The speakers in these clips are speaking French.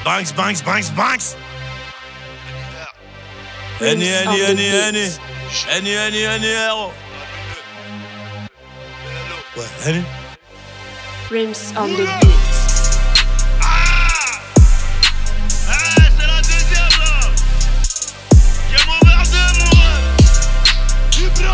Banks, Banks, Banks, Banks. Henny, héros. Ouais, Henny. Rims on the beat. C'est la deuxième là. Game over 2 moi. Libra.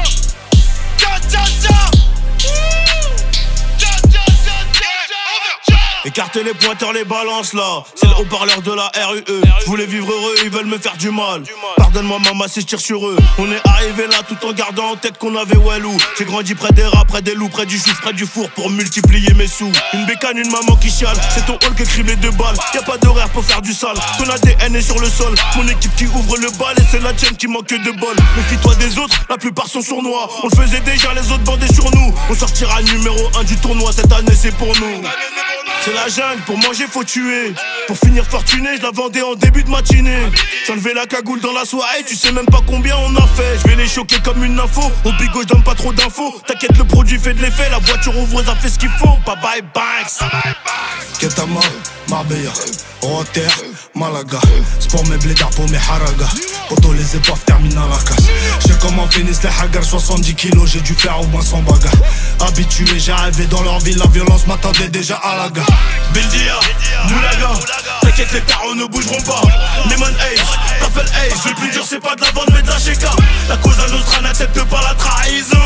Écartez les pointeurs, les balances là. C'est le haut-parleur de la RUE. Je voulais vivre heureux, ils veulent me faire du mal. Pardonne-moi maman si je tire sur eux. On est arrivé là tout en gardant en tête qu'on avait Wellou. J'ai grandi près des rats, près des loups, près du chouf, près du four pour multiplier mes sous. Une bécane, une maman qui chiale. C'est ton hall qui criblé de balles. Y'a pas d'horaire pour faire du sale. Ton ADN est sur le sol. Mon équipe qui ouvre le bal et c'est la tienne qui manque de bol. Méfie-toi des autres, la plupart sont sournois. On le faisait déjà, les autres bandaient sur nous. On sortira numéro 1 du tournoi. Cette année c'est pour nous. C'est la jungle, pour manger faut tuer. Pour finir fortuné, je la vendais en début de matinée. J'enlevais la cagoule dans la soirée, tu sais même pas combien on a fait. Je vais les choquer comme une info, au bigot je donne pas trop d'infos. T'inquiète le produit fait de l'effet, la voiture ouvreuse a fait ce qu'il faut. Bye bye Banks. Ketama, Marbella, Rotter, Malaga. C'est pour mes blédards, pour mes haragas. Poto les épaves terminent à la casse. J'ai comment finissent les haggars, 70 kilos, j'ai dû faire au moins 100 bagarres. Habitué, j'ai rêvé dans leur ville, la violence m'attendait déjà à la gare. Bendia, Moulaga, t'inquiète les tarots ne bougeront pas. Lemon Ace, t'appelles Ace. Le plus dur c'est pas de la vente mais de la chéka. La cause à Nostra n'accepte pas la trahison.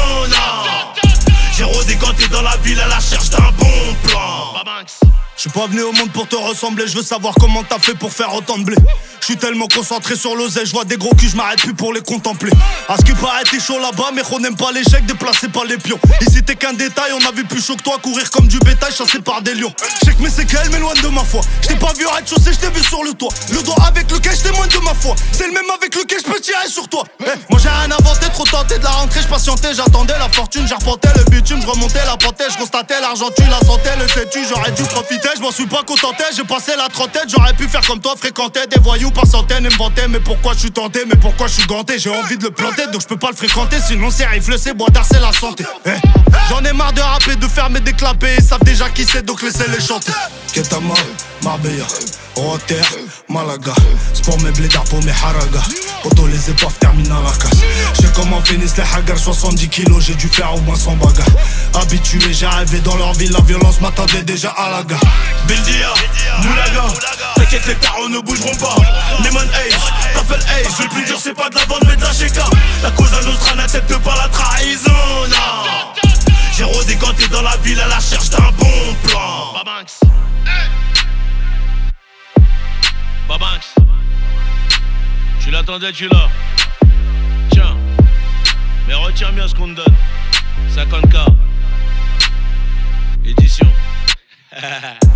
J'ai redécanté dans la ville à la recherche d'un bon plan. Je suis pas venu au monde pour te ressembler, je veux savoir comment t'as fait pour faire autant de blé. Je suis tellement concentré sur l'oseille, je vois des gros culs, je m'arrête plus pour les contempler. À ce qui paraît t'es chaud là-bas, mais on n'aime pas l'échec, déplacé par les pions. Ici t'es qu'un détail, on a vu plus chaud que toi, courir comme du bétail, chassé par des lions. Je sais que mes séquelles m'éloignent de ma foi. Je t'ai pas vu au rez-de-chaussée, je t'ai vu sur le toit. Le doigt avec lequel je témoigne de ma foi, c'est le même avec lequel je peux tirer sur toi. Moi j'ai rien inventé, trop tenté de la rentrée, je patientais, j'attendais la fortune, j'arpentais le bitume, je remontais la pantée, je constatais l'argent, tu la sentais, le sais-tu, j'aurais dû profiter, je m'en suis pas contenté, j'ai passé la trentaine, j'aurais pu faire comme toi, fréquenter des voyous par centaines et me vanter, mais pourquoi je suis tenté, mais pourquoi je suis ganté, j'ai envie de le planter, donc je peux pas le fréquenter, sinon c'est rifle, c'est bois d'art, c'est la santé. J'en ai marre de rapper, de fermer des clapets, ils savent déjà qui c'est, donc laissez-les chanter. Ketama, Marbella, Rotter, Malaga. C'est pour mes blédards, pour mes haragas. Poto les épaves terminent à la casse. Je sais comment finissent les haggars, 70 kilos, j'ai dû faire au moins 100 bagarres. Habitué, j'ai rêvé dans leur ville, la violence m'attendait déjà à la gare. Bendia, Moulaga, t'inquiète les tarots ne bougeront pas. Lemon Ace, t'appelles Ace. Le plus dur c'est pas de la vente mais de la chéka. La cause à Nostra n'accepte pas la trahison. J'ai redécanté dans la ville à la recherche d'un bon plan. Babanks, tu l'attendais, tu l'as. Tiens, mais retiens bien ce qu'on te donne. 50K, édition.